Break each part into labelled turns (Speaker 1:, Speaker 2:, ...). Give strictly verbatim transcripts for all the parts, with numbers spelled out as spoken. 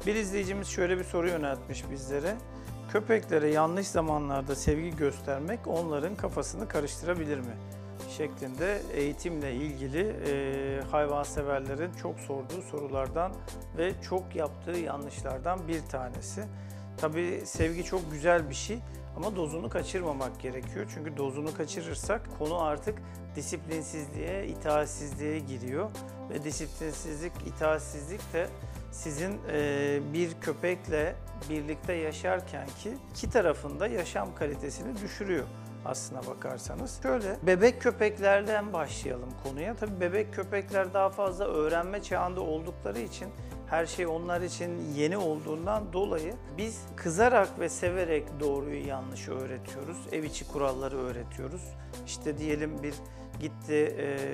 Speaker 1: Bir izleyicimiz şöyle bir soru yöneltmiş bizlere. Köpeklere yanlış zamanlarda sevgi göstermek onların kafasını karıştırabilir mi? Şeklinde eğitimle ilgili e, hayvanseverlerin çok sorduğu sorulardan ve çok yaptığı yanlışlardan bir tanesi. Tabii sevgi çok güzel bir şey ama dozunu kaçırmamak gerekiyor. Çünkü dozunu kaçırırsak konu artık disiplinsizliğe, itaatsizliğe giriyor. Ve disiplinsizlik, itaatsizlik de sizin e, bir köpekle birlikte yaşarken ki iki tarafında yaşam kalitesini düşürüyor aslına bakarsanız. Şöyle, bebek köpeklerden başlayalım konuya. Tabii bebek köpekler daha fazla öğrenme çağında oldukları için her şey onlar için yeni olduğundan dolayı biz kızarak ve severek doğruyu yanlışı öğretiyoruz. Ev içi kuralları öğretiyoruz. İşte diyelim bir gitti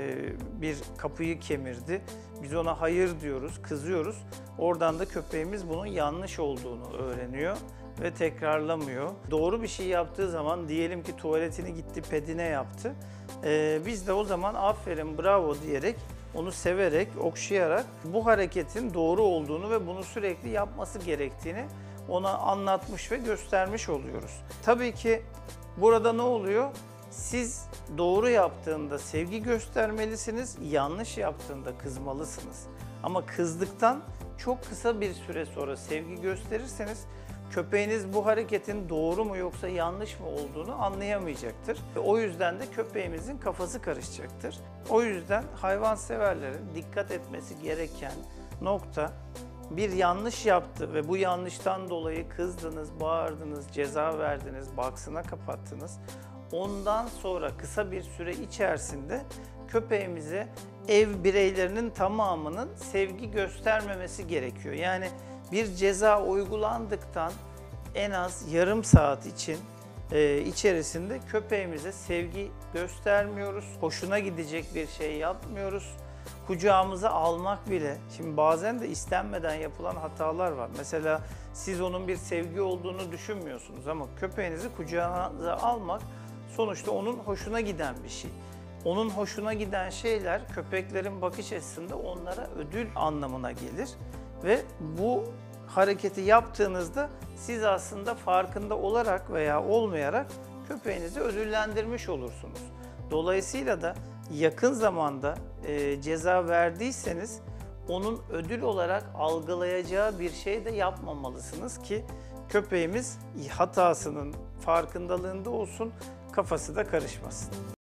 Speaker 1: bir kapıyı kemirdi. Biz ona hayır diyoruz, kızıyoruz. Oradan da köpeğimiz bunun yanlış olduğunu öğreniyor ve tekrarlamıyor. Doğru bir şey yaptığı zaman diyelim ki tuvaletini gitti, pedine yaptı. Biz de o zaman aferin, bravo diyerek onu severek, okşayarak bu hareketin doğru olduğunu ve bunu sürekli yapması gerektiğini ona anlatmış ve göstermiş oluyoruz. Tabii ki burada ne oluyor? Siz doğru yaptığında sevgi göstermelisiniz, yanlış yaptığında kızmalısınız. Ama kızdıktan çok kısa bir süre sonra sevgi gösterirseniz köpeğiniz bu hareketin doğru mu yoksa yanlış mı olduğunu anlayamayacaktır. O yüzden de köpeğimizin kafası karışacaktır. O yüzden hayvanseverlerin dikkat etmesi gereken nokta, bir yanlış yaptı ve bu yanlıştan dolayı kızdınız, bağırdınız, ceza verdiniz, baksına kapattınız. Ondan sonra kısa bir süre içerisinde köpeğimize ev bireylerinin tamamının sevgi göstermemesi gerekiyor. Yani bir ceza uygulandıktan en az yarım saat için e, içerisinde köpeğimize sevgi göstermiyoruz. Hoşuna gidecek bir şey yapmıyoruz. Kucağımıza almak bile, şimdi bazen de istenmeden yapılan hatalar var. Mesela siz onun bir sevgi olduğunu düşünmüyorsunuz ama köpeğinizi kucağınıza almak sonuçta onun hoşuna giden bir şey. Onun hoşuna giden şeyler köpeklerin bakış açısında onlara ödül anlamına gelir. Ve bu hareketi yaptığınızda siz aslında farkında olarak veya olmayarak köpeğinizi ödüllendirmiş olursunuz. Dolayısıyla da yakın zamanda e, ceza verdiyseniz onun ödül olarak algılayacağı bir şey de yapmamalısınız ki köpeğimiz hatasının farkındalığında olsun, kafası da karışmasın.